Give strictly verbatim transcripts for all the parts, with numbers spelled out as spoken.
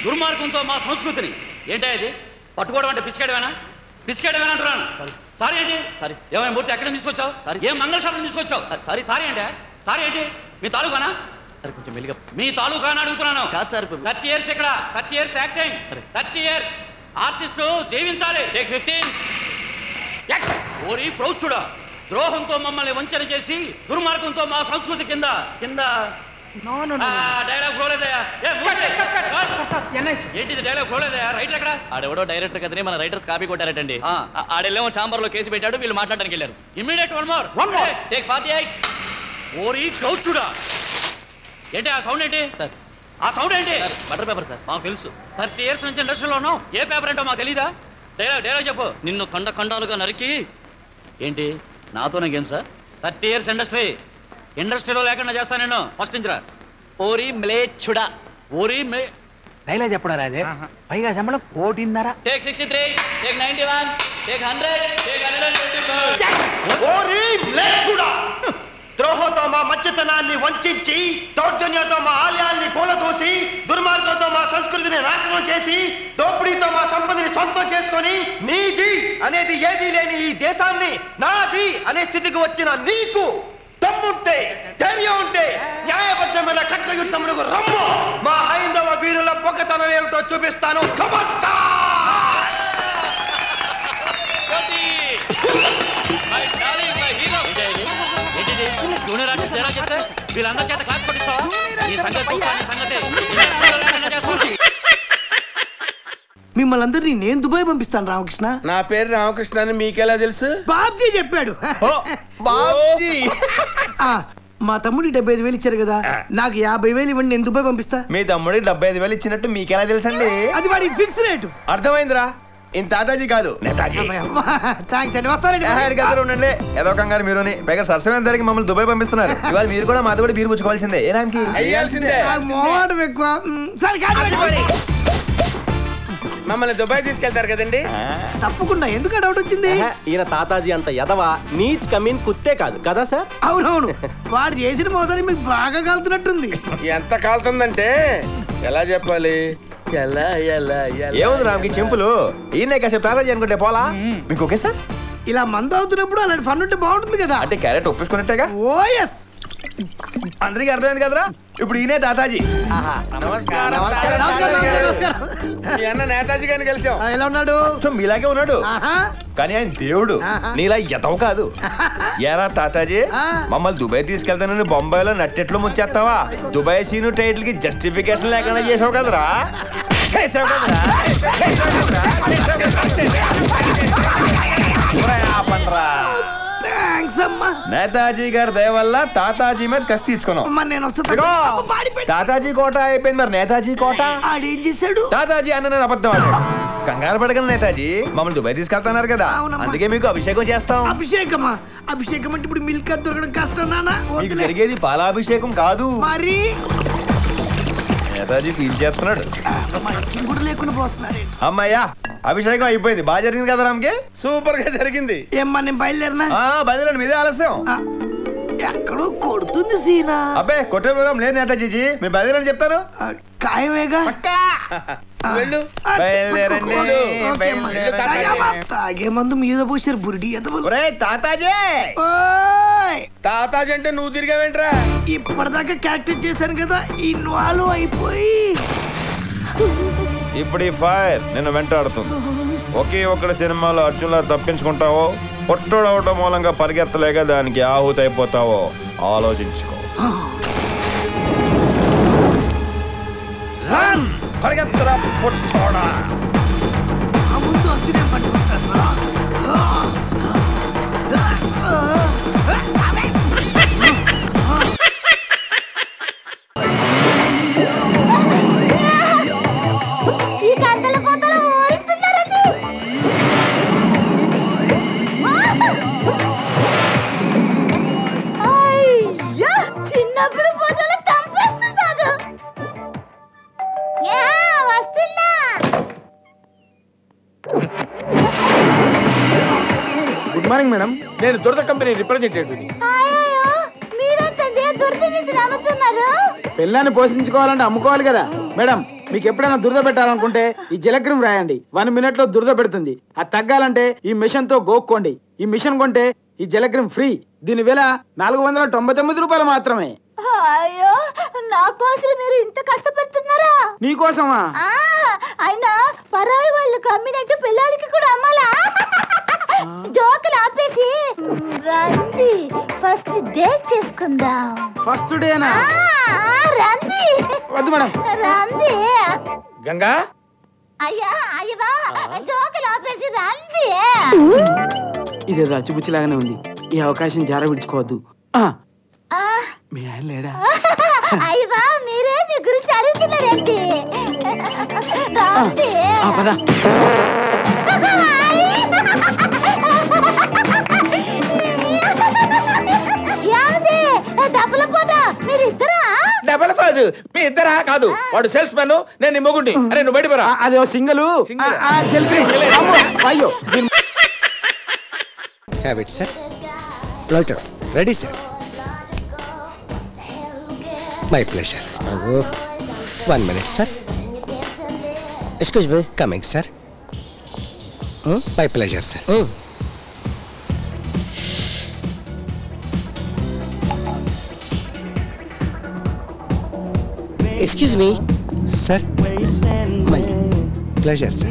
దుర్మార్గంతో మా సంస్కృతిని ఏంటో ఇది పట్టుకోవడం అంటే పిసికేయడమేనా పిసికేయడమేనా అంటున్నాను. సారీ ఏంటి ఏమైనా మూర్తి ఎక్కడ తీసుకొచ్చావు? ఏం మంగళ షాపులు తీసుకొచ్చావు? సారీ సారీ అంటే సారీ ఏంటి మీ తాలూకానా? కొంచెం మెల్లిగా మీ తాలూకా అని అడుగుతున్నాను. కాదు సార్ థర్టీ ఇయర్స్ ఇక్కడ thirty years acting thirty years artist జీవించాలి. Take fifteen. ఓరి ప్రౌచుడా ద్రోహంతో మమ్మల్ని వంచన చేసి దుర్మార్గంతో మా సంస్కృతి కింద కింద డైలాగ్ ఫ్లోలేదయా ఏంటిది డైలాగ్ ఫ్లోలేదయా రైటర్ ఎక్కడ? ఆడెవడో డైరెక్టర్ కదనే మన రైటర్స్ కాపీ కొట్టారటండి. ఆడెల్లేమో ఛాంబర్ లో కేసు పెట్టాడు వీళ్ళు మాట్లాడడానికి వెళ్ళారు. Immediate one more one more take forty eight. ఓరి ప్రౌచుడా ఏంటి ఆ సౌండ్ ఏంటి? ఆ సౌండ్ ఏంటి? బటర్ పేపర్ సార్ మాకు తెలుసు. థర్టీ ఇయర్స్ నుంచి ఇండస్ట్రీలో ఉన్నాం ఏ పేపర్ ఏంటో మాకు తెలీదా? డైలాగ్ డైలాగ్ చెప్పు. నిన్ను కండ కండాలుగా నరికి ఏంటి నాతోనే game sir? Thirty years industry ఇండస్ట్రీలో లేకుండా చేస్తా నేను ఫస్ట్ నుంచి రా. ఓరి మ్లేచ్చుడా ఓరి మే డైలాగ్ చెప్పడా రాజే పైగా శంబళం కోటిన్నర. Take sixty three take ninety one take hundred take hundred twenty four. ఓరి మ్లేచ్చుడా ద్రోహంతో మా మధ్యతనాన్ని వంచి దౌర్జన్యంతో మా ఆలయాల్ని కూలదోసి దుర్మార్గంతో మా సంస్కృతిని నాశనం చేసి దోపిడీతో మా సంపదని సొంతం చేసుకొని నీది అనేది ఏదీ లేని ఈ దేశాన్ని నాది అనే స్థితికి వచ్చిన నీకు దమ్ముంటే ధైర్యం ఉంటే న్యాయబద్ధమైన కట్ట యుద్ధములకు రమ్ము. మా హైందవ వీరుల పొగతనం ఏమిటో చూపిస్తాను. వీళ్ళందరి చేత క్లాస్ కొట్టిస్తావా? ఈ సంగతి సంగతి మిమ్మల్ని అందరినీ నేను దుబాయ్ పంపిస్తాను రామకృష్ణ. నా పేరు రామకృష్ణ అని మీకెలా తెలుసు? బాబ్జీ చెప్పాడు. బాబ్జీ మా తమ్ముడికి డెబ్బై ఐదు వేలు ఇచ్చారు కదా నాకు యాభై వేలు ఇవ్వండి నేను దుబాయ్ పంపిస్తా. మీ తమ్ముడికి డెబ్బై ఐదు వేలు ఇచ్చినట్టు మీకెలా తెలుసండి? అది వాడి ఫిక్స్ రేటు. అర్థమైందిరా ఇంత తాతాజీ కాదు నేతాజీ. థాంక్స్ అండి వస్తానండి. ఉండండి ఏదో కంగారు మీరు పైగా సరసమైన ధరకి మమ్మల్ని దుబాయ్ పంపిస్తున్నారు. ఇవాళ మీరు కూడా మాతో కూడా బీరు పుచ్చుకోవాల్సిందే. ఏ నామకి అయ్యాల్సిందే. మోవాటం ఎక్కువ. సరే కాదు మమ్మల్ని దుబాయ్ తీసుకెళ్తారు కదండి? తప్పకుండా. ఎందుకు డౌట్ వచ్చింది? ఈయన తాతాజీ అంత ఎదవా నీచ్ కమీన్ కుత్తే కాదు కదా సార్? అవునవును వాడు చేసిన మోదాన్ని మీకు బాగా కాలుతున్నట్టుంది. ఎంత కాలుతుందంటే ఎలా చెప్పాలి? ఎలా ఎలా ఏముంది రామ్కి చెంపులు ఈయన కాసేపు తాతాజీ అనుకుంటే పోలా మీకు ఓకే సార్? ఇలా మందు అవుతున్నప్పుడు అలాంటి ఫన్ ఉంటే బాగుంటుంది కదా. అంటే క్యారెట్ ఒప్పించుకున్నట్టేగా. ఓ ఎస్ అందరికి అర్థమైంది కదరా. ఇప్పుడు ఈయనే తాతాజీ. నేతాజీ గారిని కలిసాం. ఎలా ఉన్నాడు? మీలాగే ఉన్నాడు కానీ ఆయన దేవుడు నీలా ఎదవ కాదు. ఏరా తాతాజీ మమ్మల్ని దుబాయ్ తీసుకెళ్తానని బొంబాయిలో నట్టెట్లు ముంచేస్తావా? దుబాయ్ సీను టైటిల్ కి జస్టిఫికేషన్ లేకుండా చేసావు కదరా. చేసావు కదరా నేతాజీ గారి దయ వల్ల తాతాజీ మీద కసి తీర్చుకున్నాం. తాతాజీ కోట అయిపోయింది మరి నేతాజీ కోట ఆడేం చేశాడు? తాతాజీ అన్న నేను అబద్ధం ఆడాడు. కంగారు పడగలను నేతాజీ మమ్మల్ని దుబాయ్ తీసుకెళ్తున్నారు కదా అందుకే మీకు అభిషేకం చేస్తాం. అభిషేకమా? అభిషేకం అంటే ఇప్పుడు మిల్క్ దొరకడం కష్టం నాన్న. మీకు జరిగేది పాలాభిషేకం కాదు. మరి నేతాజీ ఫీల్ చేస్తున్నాడు. లేకుండా పోస్తున్నాడు. అమ్మయ్యా అభిషేకం అయిపోయింది. బాగా జరిగింది కదా రామ్కి? సూపర్ గా జరిగింది. ఏమ్మా నేను బయలుదేరినా? బయలుదేరండి మీదే ఆలస్యం. ఎక్కడో కొడుతుంది సీనా. అబ్బే కొట్టే ప్రోగ్రాం లేదు నేతాజీ మీరు బయలుదేరని చెప్తాను. ఖాయమేగా. తాగే మందు మీద పోసారు బురిడి. తాతాజీ తాతాజీ అంటే నువ్వు తిరిగావేంట్రా? ఇప్పటిదాకా క్యారెక్టర్ చేశాను కదా ఇన్వాల్వ్ అయిపోయి ఇప్పుడు ఈ ఫైర్ నిన్ను వెంటాడుతుంది. ఒకే ఒక్కడ సినిమాలో అర్జున్లా తప్పించుకుంటావో పొట్టోడవటం మూలంగా పరిగెత్తలేక దానికి ఆహుతి అయిపోతావో ఆలోచించుకో. పరిగెత్తరా పొట్టోడా. Good morning madam. నేను దురద కంపెనీ రిప్రజెంటేటివ్. పెళ్ళాన్ని పోషించుకోవాలంటే అమ్ముకోవాలి కదా మేడం. మీకు ఎప్పుడైనా దురద పెట్టాలనుకుంటే ఈ జలక్రీమ్ రాయండి. వన్ మినిట్ లో దురద పెడుతుంది. అది తగ్గాలంటే ఈ మిషన్ తో గోక్కోండి. ఈ మిషన్ కొంటే ఈ జలక్రీమ్ ఫ్రీ. దీని విల నాలుగు వందల తొంభై తొమ్మిది రూపాయలు మాత్రమే. అయ్యో, నా కోసం మీరు ఇంత కష్టపడుతున్నారా? నీకోసమా? అయినా పరాయి వాళ్ళకి అమ్మినట్టు పిల్లలకి కూడా అమ్మాలా? జోకులు ఆపేసి రండి, ఫస్ట్ డేట్ చేసుకుందాం. ఫస్ట్ డేనా? రండి. వద్దు మేడం. రండి. గంగా. అయ్యా అయ్యవా, జోకులు ఆపేసి రండి. ఇదేదో అచ్చుపుచ్చిలాగానే ఉంది. ఈ అవకాశం జార విడుచుకోవద్దు. మీ ఆయన లేడా? అయ్యవా, మీరే మీ గురించి అడుగుతున్నారేంటి? రండి. డబల్ ఫాజు మీ ఇద్దరా? కాదు, వాడు సేల్స్ మ్యాన్, నేను మొగుండి. అరే నువ్వు బయట పరా. అదే సింగల్. అయ్యో Have it, sir. Loiter. Ready, sir. My pleasure. Oh. One minute, sir. Excuse me. Coming, sir. Hmm? My pleasure, sir. Hmm. Excuse me, sir. My pleasure, sir.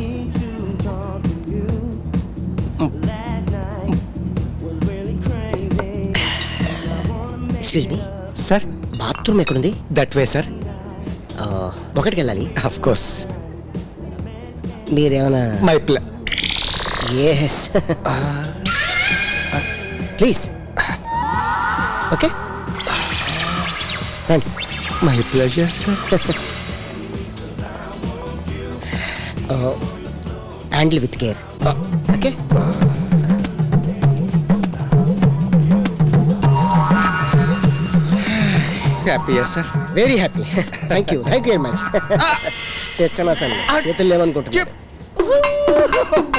Excuse me, sir. Bathroom ekkundi? That way, sir. Uh, ఒకటికి వెళ్ళాలి. Of course. మీరేమన్నా? My pl. Yes. uh, Please. Okay. రండి. My pleasure, sir. uh, handle with care. Uh, okay. Happy, yes, sir. Very happy. Thank you. Thank you very much. తెచ్చనా sir చేతులు లేవనుకుంటున్నా.